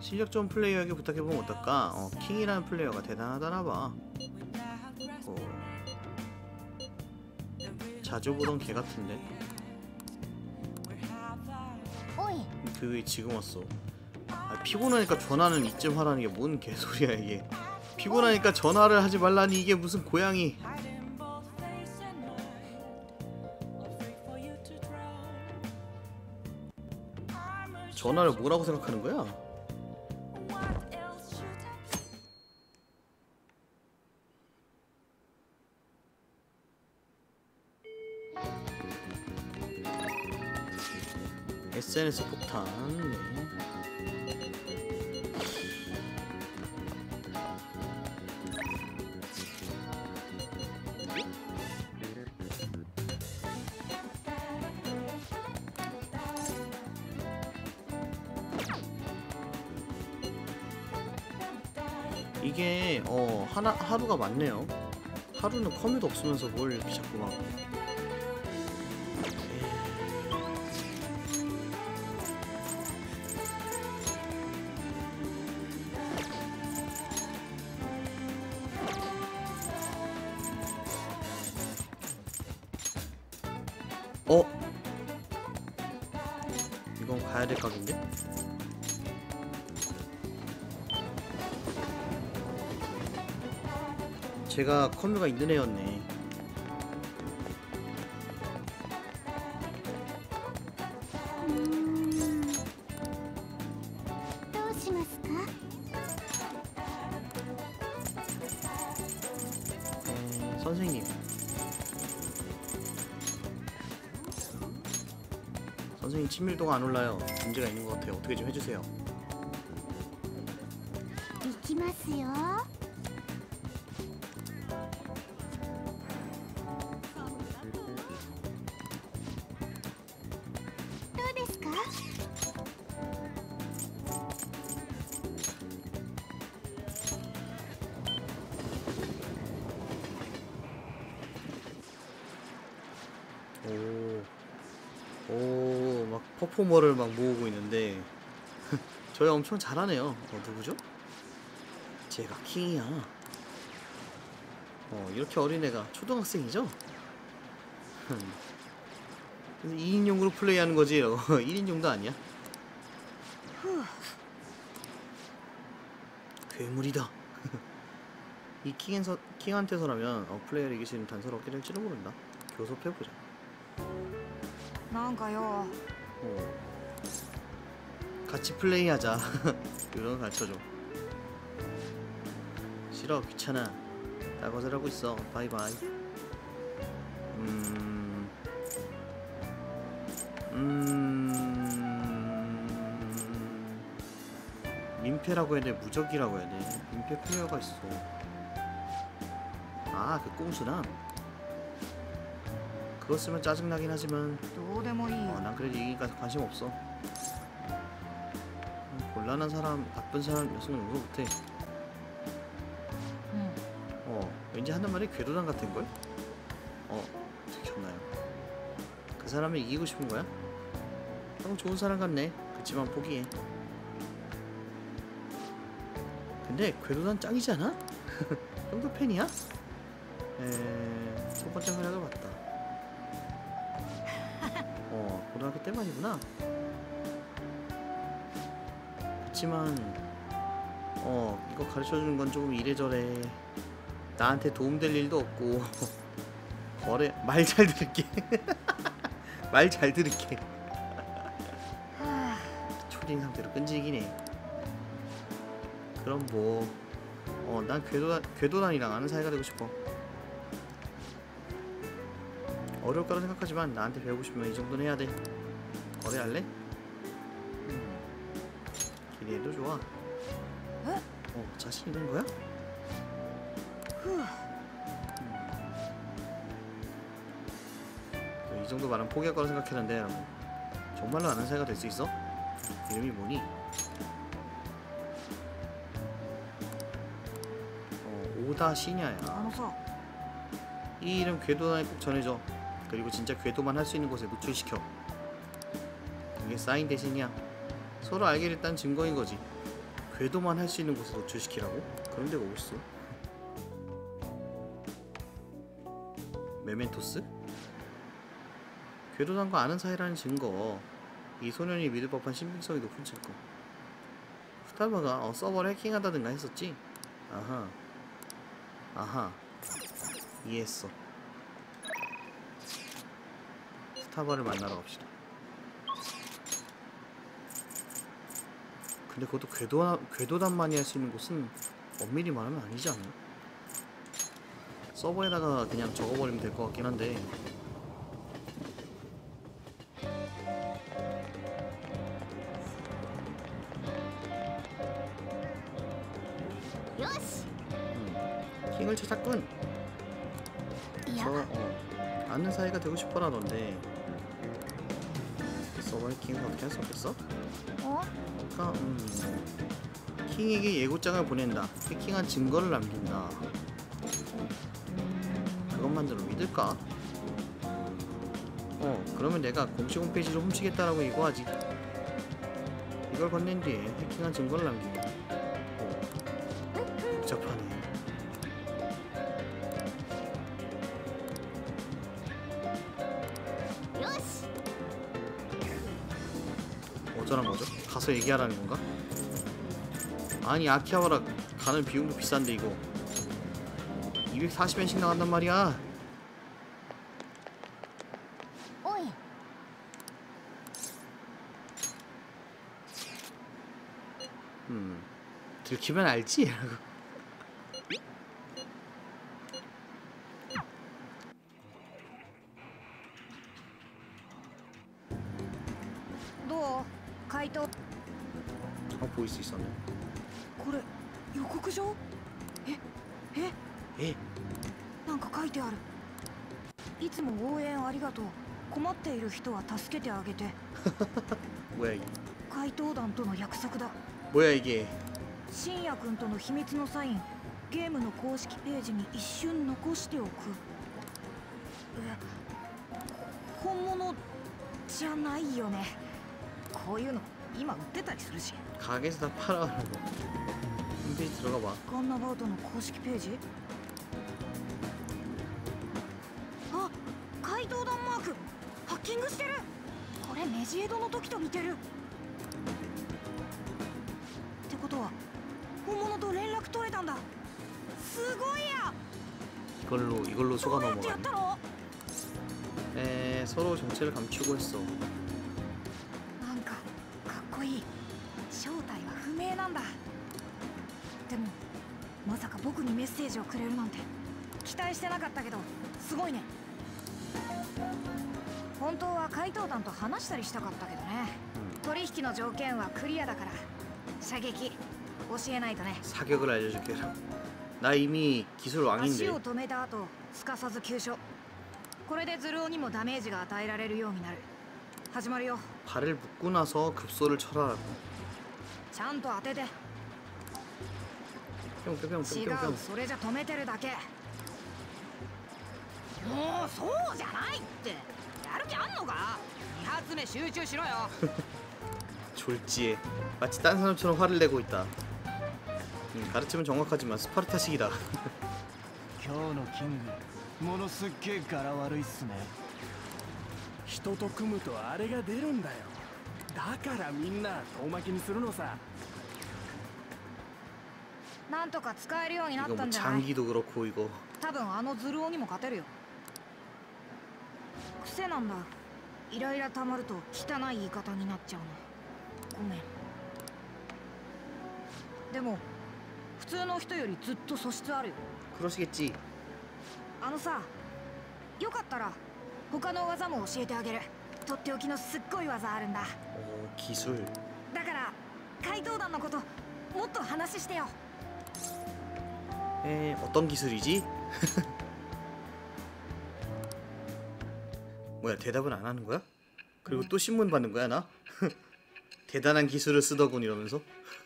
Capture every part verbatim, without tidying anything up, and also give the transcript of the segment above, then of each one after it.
실력 좋은 플레이어에게 부탁해보면 어떨까? 어, 킹이라는 플레이어가 대단하다나봐. 어, 자주 보던 개 같은데. 그 왜 지금 왔어? 아, 피곤하니까 전화는 이쯤 하라는 게 뭔 개소리야 이게. 피곤하니까 전화를 하지 말라니 이게 무슨 고양이. 전화를 뭐라고 생각하는 거야? 에스엔에스 폭탄. 네. 이게 어 하나 하루가 많네요. 하루는 컴퓨터 없으면서 뭘 이렇게 자꾸 막. 어? 이건 가야 될 각인데? 제가 컴퓨가 있는 애였네. 음, 선생님. 선생님 친밀도가 안 올라요. 문제가 있는 것 같아요. 어떻게 좀 해주세요. 이기마스요. 오, 오, 막 퍼포머를 막 모으고 있는데 저희 엄청 잘하네요. 어, 누구죠? 제가 킹이야. 어, 이렇게 어린애가 초등학생이죠? 그래서 이 인용으로 플레이하는 거지. 어, 일 인용도 아니야. 괴물이다. 이 킹에서, 킹한테서라면 어, 플레이어를 이기시는 단서를 얻게 될지도 모른다. 교섭해보자. 뭔가요? 어. 같이 플레이하자. 이런 거 가르쳐줘. 싫어, 귀찮아. 다 거절하고 있어. 바이바이. 음... 음... 민폐라고 해야 돼? 무적이라고 해야 돼? 민폐 플레이어가 있어. 아, 그 꼼수랑 그거 쓰면 짜증나긴 하지만 어, 난 그래도 이기니까 관심 없어. 곤란한 사람, 바쁜 사람 녀석은 용서 못해. 응. 어, 왠지 하는 말이 궤도단 같은걸? 어, 들켰나요? 그 사람을 이기고 싶은 거야? 형 좋은 사람 같네. 그치만 포기해. 근데 궤도단 짱이지 않아? 형도 팬이야? 에... 첫 번째 활약을 봤다. 어, 고등학교 때만이구나. 그치만 어, 이거 가르쳐주는 건 조금 이래저래. 나한테 도움될 일도 없고. 거래, 말 잘 들을게. 말 잘 들을게. 초딩 상태로 끈질기네. 그럼 뭐 어, 난 궤도단, 궤도단이랑 아는 사이가 되고 싶어. 어려울 거라 생각하지만 나한테 배우고 싶으면 이 정도는 해야 돼. 거래할래? 음, 기대해도 좋아. 어, 자신 있는 거야? 음. 이 정도 말은 포기할 거라 생각했는데 정말로 아는 사이가 될 수 있어? 이름이 뭐니? 어, 오다 시냐야. 이 이름 궤도단에 꼭 전해줘. 그리고 진짜 궤도만 할 수 있는 곳에 노출시켜. 이게 사인 대신이야. 서로 알게 됐다는 증거인 거지. 궤도만 할 수 있는 곳에 노출시키라고? 그런 데가 어딨어? 메멘토스? 궤도단과 아는 사이라는 증거. 이 소년이 믿을 법한 신빙성이 높은 증거. 푸타바가 어, 서버를 해킹하다든가 했었지? 아하. 아하. 이해했어. 스타바를 만나러 갑시다. 근데 그것도 궤도, 궤도단만이 할 수 있는 곳은 엄밀히 말하면 아니지 않나? 서버에다가 그냥 적어버리면 될 것 같긴 한데. 음, 킹을 찾았군. 저 어, 아는 사이가 되고 싶어라던데 서버 해킹을 어떻게 할 수 없겠어? 어? 그러니까 음, 킹에게 예고장을 보낸다. 해킹한 증거를 남긴다. 그것만으로 믿을까? 어 그러면 내가 공식 홈페이지를 훔치겠다라고 예고하지. 이걸 건넨 뒤에 해킹한 증거를 남기고. 어 복잡하네. 어쩌란 거죠? 가서 얘기하라는 건가? 아니 아키하바라 가는 비용도 비싼데 이거 이백사십 엔씩 나간단 말이야. 어이. 음 들키면 알지? 도回答 어 보일 수 있었네. これ予告状ええ 에? なんか書いてあるいつも応援ありがとう困っている人は助けてあげて 뭐야 이게? 怪盗団との約束だ 뭐야 이게? 深夜君との秘密のサインゲームの公式ページに一瞬残しておくえ本物じゃないよねこういうの今売ってたりするし 가게에서 다 팔아라고. 홈페이지 들어가 봐. ガンナバウトの公式ページあ怪盗団マークハッキングしてるこれメジエドの時と似てるってことは本物と連絡取れたんだすごいや 이걸로 이걸로 ど 속아 うやってやっ 넘어가네. たの 에 서로 정체를 감추고 했어. なんかかっこいい正体は不明なんだでもまさか僕にメッセージをくれるなんて期待してなかったけどすごいね本当は怪盗団と話したりしたかったけどね取引の条件はクリアだから射撃教えないとね 사격을 알려줄게. 나 이미 기술 足 왕인데. を止めた後すかさず急所これでズルオにもダメージが与えられるようになる始まるよ 발을 묶고 나서 급소를 쳐라라고. ちゃんと当てて違う 뿅뿅뿅뿅뿅. それじゃ止めてるだけもうそうじゃないってやる気あんのかに発目集中しろよ 졸지에 마치 딴 사람처럼 화를 내고 있다. 음, 가르침은 정확하지만 스파르타식이다. 今日のキングものすっげえ柄悪いっすね人と組むとあれが出るんだよだからみんな遠巻きにするのさなんとか使えるようになっ 이거 た 뭐 んじゃない 장기도 그렇고 이거 多分あのズルオにも勝てるよ癖なんだイライラ溜まると汚い言い方になっちゃうのごめんでも普通の人よりずっと素質あるよ 그러시겠지. あのさよかったら他の技も教えてあげるとっておきのすっごい技あるんだ 오 기술. だから怪盗団のこともっと話してよ 에 어떤 기술이지? 뭐야 대답은 안 하는 거야? 그리고 또 신문 받는 거야 나? 대단한 기술을 쓰더군 이러면서.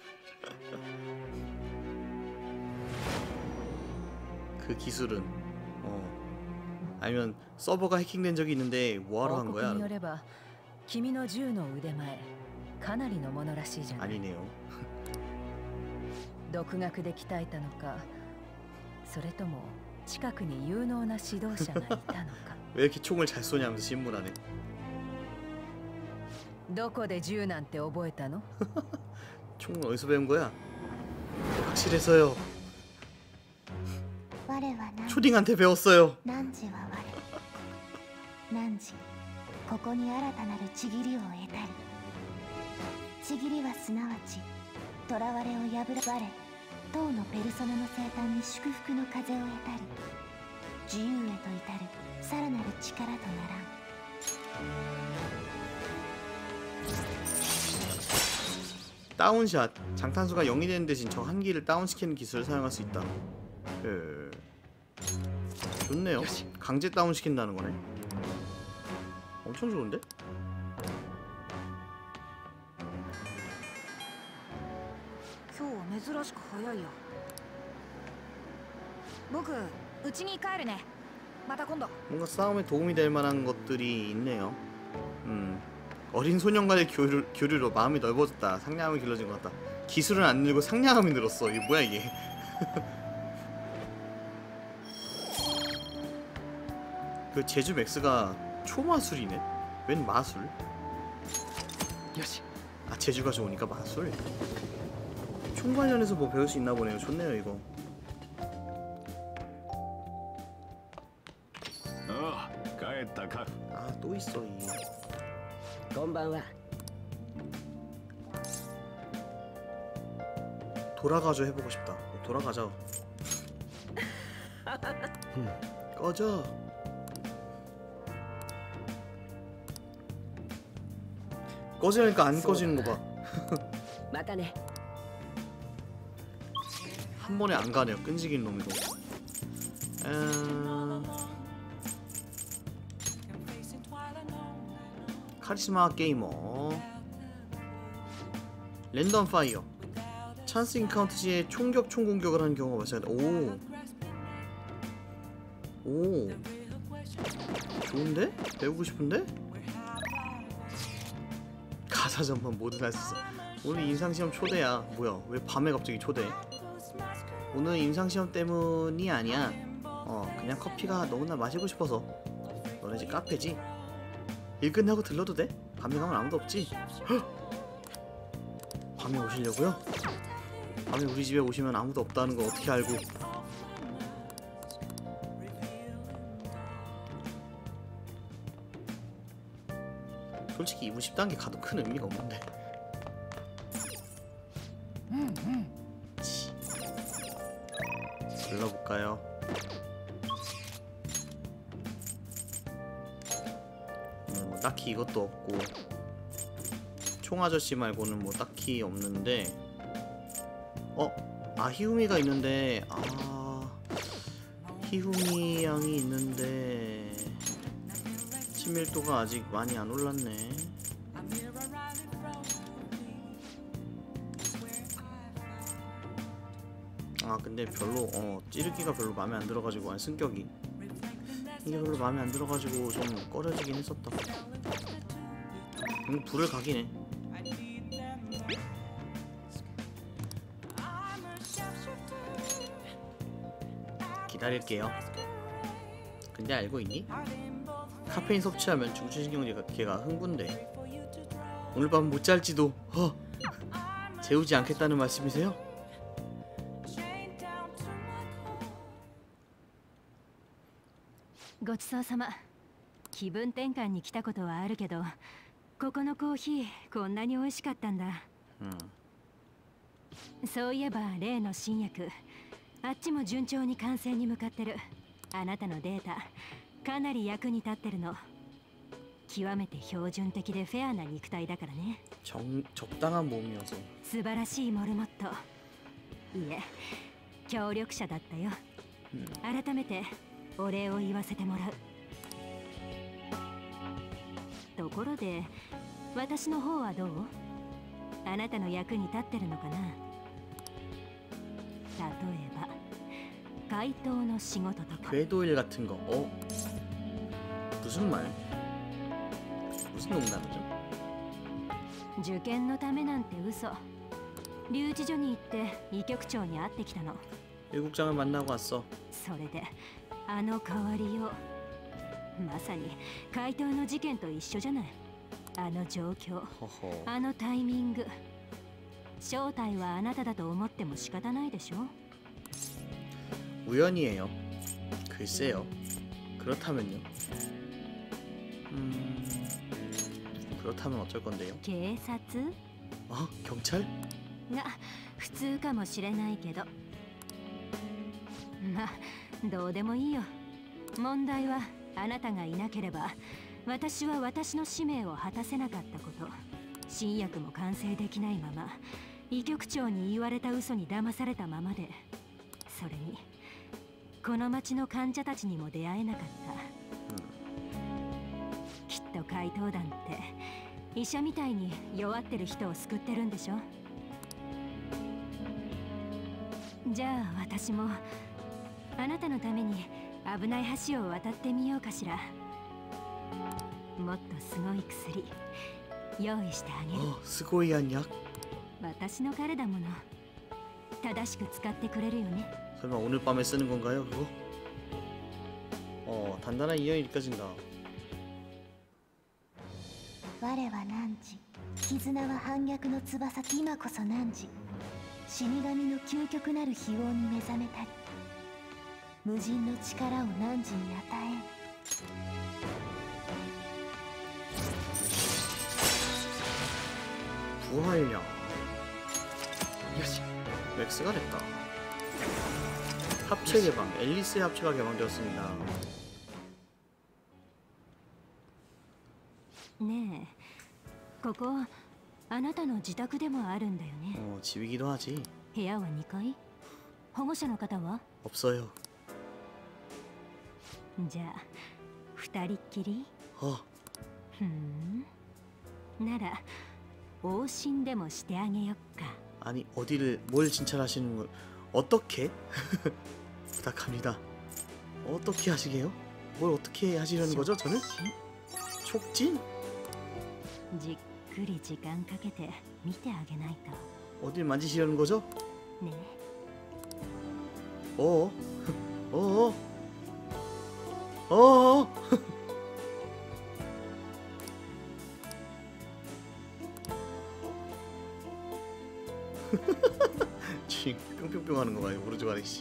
그 기술은 어 아니면 서버가 해킹된 적이 있는데 뭐하러 한 報 거야? 告によれば君の銃の腕前かなりのものらしいじゃない 아니네요. 独学で鍛えたのか、それとも近くに有能な指導者がいたのか。 왜 이렇게 총을 잘 쏘냐면서 신문하네. どこで銃なんて覚えたの？ 총을 어디서 배운 거야? 확실해서요. 我は何 초딩한테 배웠어요. 汝は我汝ここに新たなるちぎりを得たり、ちぎりはすなわち囚われを破る我当のペルソナの生誕に祝福の風を得たり、自由へと至るさらなる力とならん。 다운샷. 장탄수가 영이 되는 대신 저 한기를 다운시키는 기술을 사용할 수 있다. 예. 좋네요. 강제 다운시킨다는 거네. 엄청 좋은데? 今日は珍しく早いよ。僕、家に帰るね。また今度。 뭔가 싸움에 도움이 될 만한 것들이 있네요. 음. 어린 소년과의 교류, 교류로 마음이 넓어졌다. 상냥함이 길러진 것 같다. 기술은 안 늘고 상냥함이 늘었어. 이게 뭐야 이게. 그 제주 맥스가 초마술이네. 웬 마술? 요시. 아 제주가 좋으니까 마술? 총 관련해서 뭐 배울 수 있나 보네요. 좋네요 이거. ああ、帰ったか。 아 또 있어 이. こんばんは。 돌아가죠 해보고 싶다. 돌아가자. 꺼져. 꺼지니까 안 꺼지는 거 봐. またね。 한 번에 안 가네요. 끈질긴 놈이고. 음... 카리스마 게이머. 랜덤 파이어. 찬스 인카운트 시에 총격 총공격을 하는 경우가 발생한다. 오. 오. 좋은데? 배우고 싶은데? 가사 전반 모두 할 수 있어. 오늘 임상시험 초대야. 뭐야? 왜 밤에 갑자기 초대해? 오늘 임상시험 때문이 아니야. 어 그냥 커피가 너무나 마시고 싶어서. 너네 집 카페지? 일 끝나고 들러도 돼? 밤에 가면 아무도 없지? 헉! 밤에 오시려고요? 밤에 우리 집에 오시면 아무도 없다는 거 어떻게 알고? 솔직히 이분 십 단계 가도 큰 의미가 없는데. 치. 불러볼까요? 음, 뭐 딱히 이것도 없고 총아저씨 말고는 뭐 딱히 없는데. 어? 아 히우미가 있는데 아 히우미 양이 있는데 친밀도가 아직 많이 안 올랐네. 아 근데 별로 어 찌르기가 별로 마음에 안 들어가지고 아니 승격이 이게 별로 마음에 안 들어가지고 좀 꺼려지긴 했었다. 이거 불을 각이네. 기다릴게요. 근데 알고 있니? 카페인 섭취하면 중추신경계가 흥분돼. 오늘 밤 못 잘지도. 허! 재우지 않겠다는 말씀이세요? 고치소usama. 気分転換に来たことはあるけど、ここのコーヒーこんなに美味しかったんだ。そういえば例の新薬、あっちも順調に完成に向かってる。あなたのデータかなり役に立ってるの。極めて標準的でフェアな肉体だからね。 정, 적당한 몸이어서 素晴らしいモルモット。いえ、協力者だったよ。改めてお礼を言わせてもらう。ところで、私の方はどう？あなたの役に立ってるのかな？例えば、怪盗の仕事とか。 궤도일 같은 거. 어? 무슨 말? 무슨 농담이죠? 受験のためなんて嘘。 留置所に行って医局長に会ってきたの。 일국장을 만나고 왔어. それであの変わりよう、まさに怪盗の事件と一緒じゃない。あの状況、 허허. あのタイミング。正体はあなただと思っても仕方ないでしょ。 우연이에요. 글쎄요. 그렇다면요. 음... 그렇다면 어쩔 건데요? 警察 어? 경찰? が普通かもしれないけど、まあどうでもいいよ。問題はあなたがいなければ私は私の使命を果たせなかったこと。新薬も完成できないまま医局長に言われた嘘に騙されたままで、それにこの町の患者たちにも出会えなかった、きっと怪盗団って医者みたいに弱ってる人を救ってるんでしょ。じゃあ私もあなたのために危ない橋を渡ってみようかしら。もっとすごい薬用意してあげる。 어, 스고이한 약? 私の彼だもの。正しく使ってくれるよね。 설마 오늘 밤에 쓰는 건가요, 그거? 어, 단단한 인연이 느껴진다. 我は汝、絆は反逆の翼。今こそ汝、死神の究極なる非王に目覚めたり、無尽の力を汝に与え。 부활력. 맥스가 됐다. 합체 개방. 앨리스의 합체가 개방되었습니다. ねえ、ここあなたの自宅でもあるんだよね。 어, 집이기도 하지. 部屋はにかい？保護者の方は？ 없어요. じゃあ二人っきり？ 어, ふん。なら往診でもしてあげよっか。 아니 어디를 뭘 진찰하시는 걸 어떻게? 부탁합니다. 어떻게 하시게요? 뭘 어떻게 하시려는 거죠, 저는? 촉진? じっくり時間かけて見てあげないと。 어딜 만지시려는 거죠? ね。 어어? 어어? 어어? 지금 뿅뿅뿅 하는 거 봐요, 오르주가리 씨.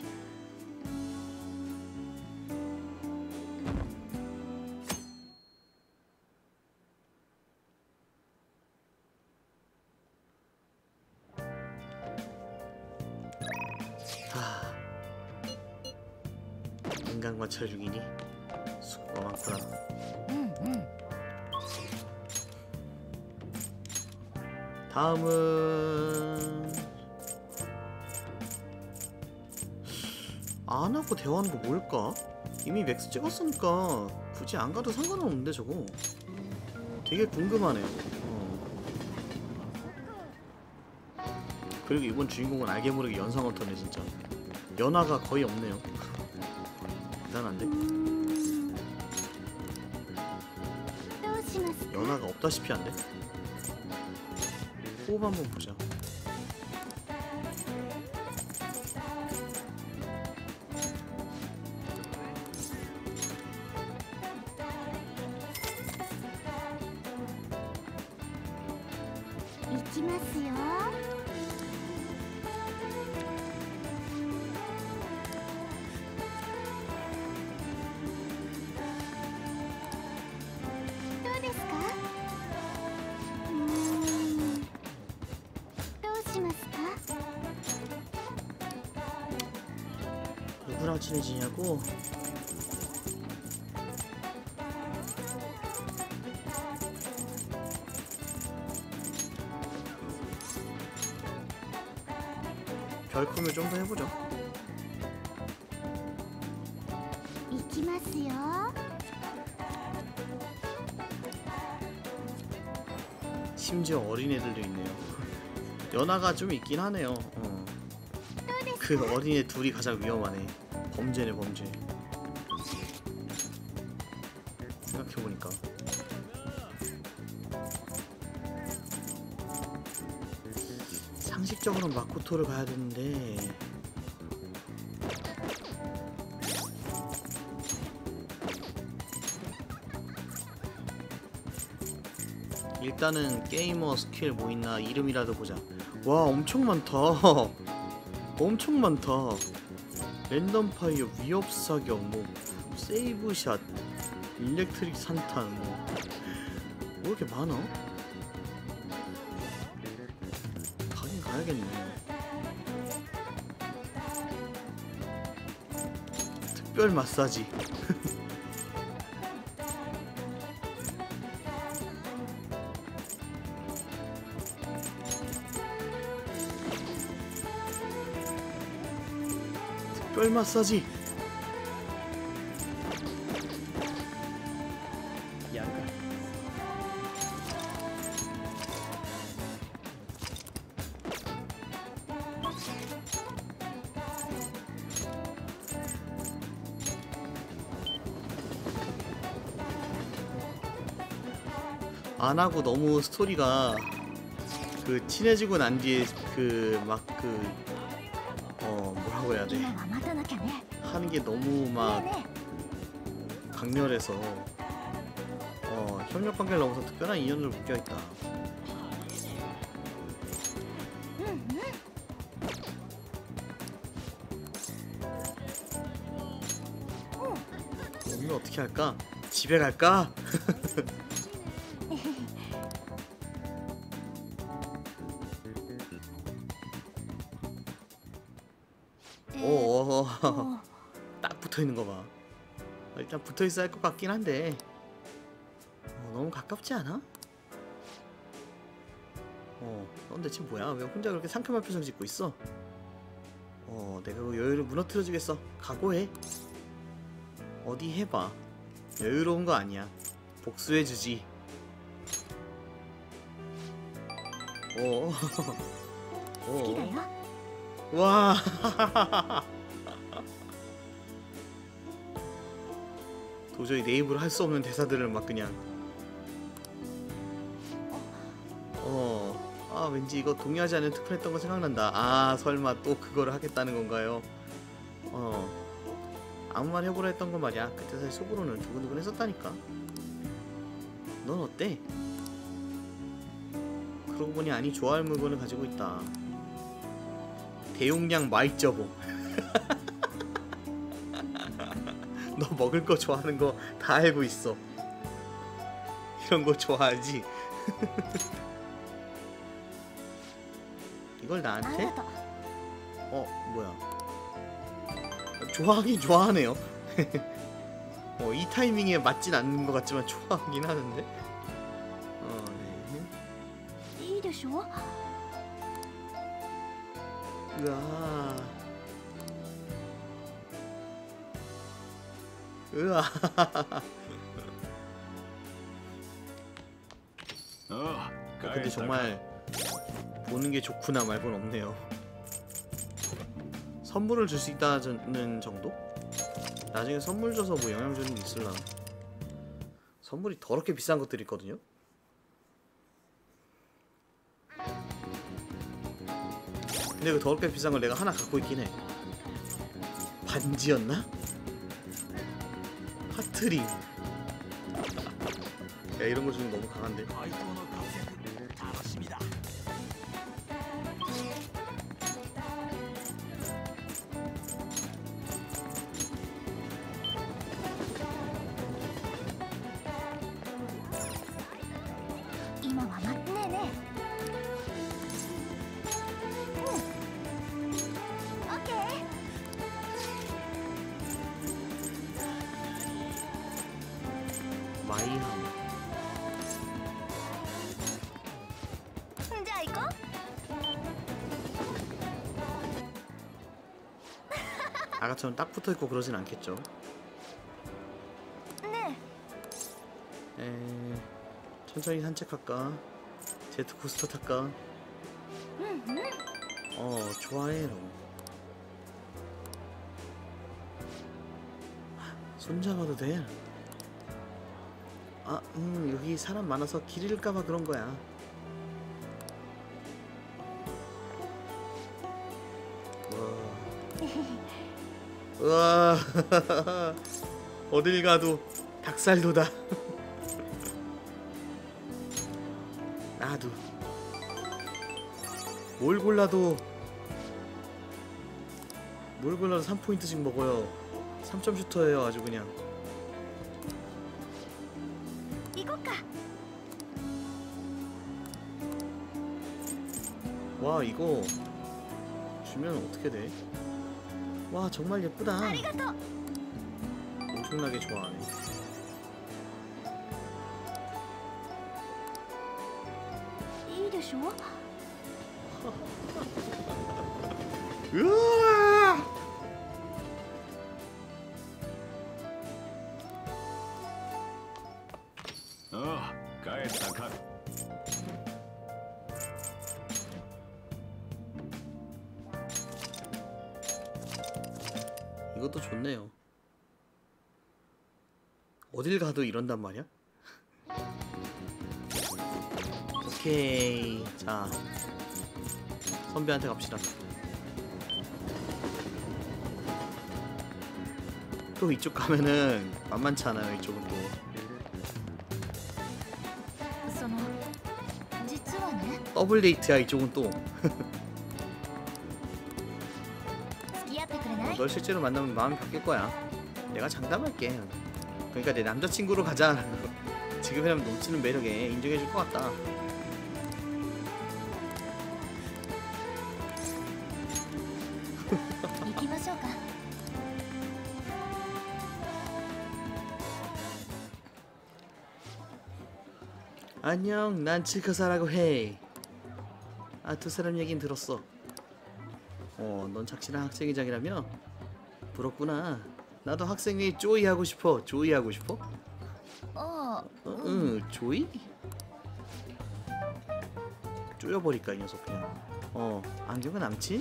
하... 인간 관찰 중이니 수고가 많구나. うんうん。 다음은 안 하고 대화하는 거 뭘까? 이미 맥스 찍었으니까 굳이 안 가도 상관은 없는데 저거 되게 궁금하네요. 어. 그리고 이번 주인공은 알게 모르게 연상어터네 진짜. 연하가 거의 없네요. 대단한데? 연하가 없다시피 한데? 호흡 한번 보자. 누구랑 친해지냐고? 별꿈을 좀 더 해보죠. 심지어 어린애들도 있네요. 연하가 좀 있긴 하네요. 어. 그 어린애 둘이 가장 위험하네. 범죄네 범죄. 생각해보니까. 상식적으로 마코토를 가야 되는데 일단은 게이머 스킬 뭐 있나 이름이라도 보자. 와 엄청 많다. 엄청 많다. 랜덤 파이어, 위협 사격, 뭐 세이브샷, 일렉트릭 산탄, 뭐, 뭐 이렇게 많아? 가긴 가야겠네. 특별 마사지. 특별 마사지. 양가. 안 하고 너무 스토리가 그 친해지고 난 뒤에 그 막 그 어 뭐라고 해야 돼 今は待たなきゃね 하는 게 너무 ねえ 막 ね 강렬해서 어 협력 관계를 넘어서 특별한 인연을 묶여 있다. えうんうん 오늘 어떻게 할까? 집에 갈까? 오, もう 딱 붙어 있는 거 봐. 일단 붙어 있어야 할 것 같긴 한데 어, 너무 가깝지 않아? 어, 넌 대체 뭐야? 왜 혼자 그렇게 상큼한 표정 짓고 있어? 어, 내가 그 여유를 무너뜨려 주겠어. 각오해. 어디 해봐. 여유로운 거 아니야. 복수해 주지. 오, 好きだ 오, よ 와. 도저히 내 입으로 할 수 없는 대사들을 막 그냥. 어, 아 왠지 이거 동의하지 않는 특훈했던 거 생각난다. 아 설마 또 그거를 하겠다는 건가요? 어, 아무 말 해보라 했던 거 말이야. 그때 사실 속으로는 두근두근 했었다니까. 넌 어때? 그러고 보니 아니 좋아할 물건을 가지고 있다. 대용량 마이저봉. 너 먹을 거 좋아하는 거 다 알고 있어. 이런 거 좋아하지? 이걸 あり 나한테? がとう 어 뭐야? 좋아하긴 좋아하네요. 어, 이 타이밍에 맞진 않는 것 같지만 좋아하긴 하는데. 어, 네. いいでしょ 으아. 으아. 어, 근데 정말 보는 게 좋구나 말곤 없네요. 선물을 줄 수 있다는 정도? 나중에 선물 줘서 뭐 영향 주는 게 있을라나? 선물이 더럽게 비싼 것들이 있거든요? 근데 그 더럽게 비싼 걸 내가 하나 갖고 있긴 해. 반지였나? 하트링. 야 이런 거 주는 거 너무 강한데? 怪盗の活躍楽しみだ今は待ってねえねえうんオッケー 마이함. じゃあ行こ 아까처럼 딱 붙어있고 그러진 않겠죠? うね 에... 천천히 산책할까? 제트 코스터 탈까? えうんうん 어 좋아해. 손잡아도 돼? 아, 음 여기 사람 많아서 길 잃을까봐 그런 거야. 우와. 어딜 가도 닭살도다. 나도 뭘 골라도 뭘 골라도 삼 포인트씩 먹어요. 삼 점 슈터예요. 아주 그냥. 行こっか。 와 이거 주면 어떻게 돼? 와 정말 예쁘다. ありがとう。 엄청나게 좋아하네. いいでしょ。 으아! 어, 帰ったか。 이것도 좋네요. 어딜 가도 이런단 말이야? 오케이. 자, 선배한테 갑시다. 또 이쪽 가면은 만만치 않아요. 이쪽은 또. その実はね、 더블 데이트야. 이쪽은 또. 付き合ってくれない？ 널 실제로 만나면 마음이 바뀔 거야. 내가 장담할게. 그러니까 내 남자친구로 가자. 지금이라면 넘치는 매력에 인정해줄 것 같다. 음. 行きましょうか。 안녕, 난 칠커사라고 해. 아, 두 사람 얘긴 들었어. 어, 넌 착실한 학생회장이라며? 부럽구나. 나도 학생회에 조이 하고 싶어. 조이 하고 싶어? あ 어, 응, 조이? 쪼여버릴까 이 녀석 그냥. 어, 안경은 남친?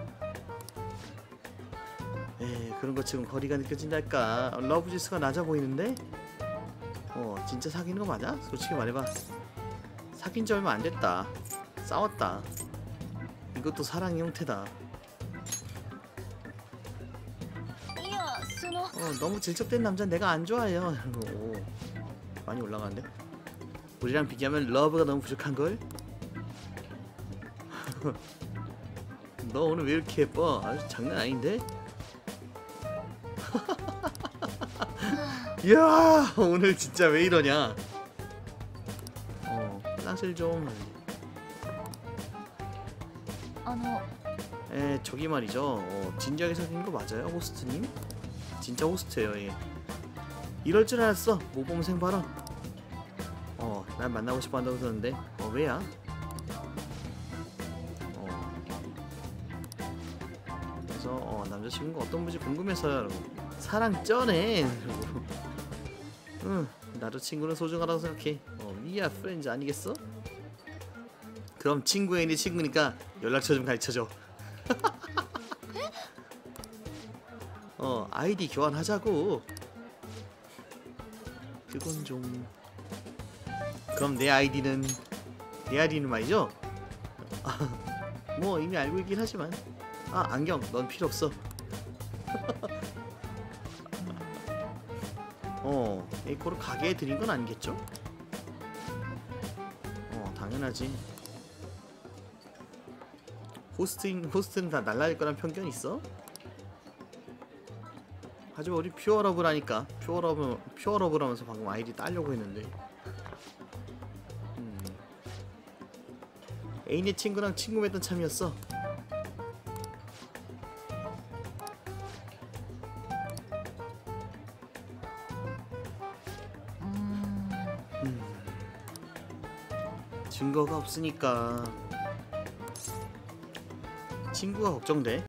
에, 그런 것 지금 거리가 느껴진달까. 러브지수가 낮아 보이는데? 어, 진짜 사귀는 거 맞아? 솔직히 말해봐. 사귄 지 얼마 안 됐다. 싸웠다. 이것도 사랑의 형태다. あ、いや、その 어, 너무 질척된 남자 내가 안 좋아해요. 오, 많이 올라가는데? 우리랑 비교하면 러브가 너무 부족한걸? 너 오늘 왜 이렇게 예뻐? 아주 장난 아닌데? 이야, 오늘 진짜 왜 이러냐? 어, 화장실 좀. あの 에, 저기 말이죠. 어, 진지하게 사귀는 거 맞아요, 호스트님? 진짜 호스트예요, 얘. 이럴 줄 알았어, 모범생 발언. 어, 날 만나고 싶어 한다고 들었는데, 어, 왜야? 어. 그래서, 어, 남자친구가 어떤 분인지 궁금해서요, 사랑 쩌네. 응, 나도 친구는 소중하다고 생각해. 어, 미야 프렌즈 아니겠어? 그럼 친구 애인이 친구니까 연락처 좀 가르쳐줘. 어, 아이디 교환하자고. 그건 좀. 그럼 내 아이디는 내 아이디는 말이죠. 아, 뭐 이미 알고 있긴 하지만. 아, 안경 넌 필요 없어. 어, 에이코를 가게에 드린 건 아니겠죠? 어, 당연하지. 호스트인, 호스트는 다 날라릴 거란 편견 있어? 하지만 우리 퓨어러브라니까. 퓨어러브, 퓨어러브라면서 방금 아이디 따려고 했는데. 음. 애인의 친구랑 친구 맺던 참이었어. 음. 증거가 없으니까 친구가 걱정돼.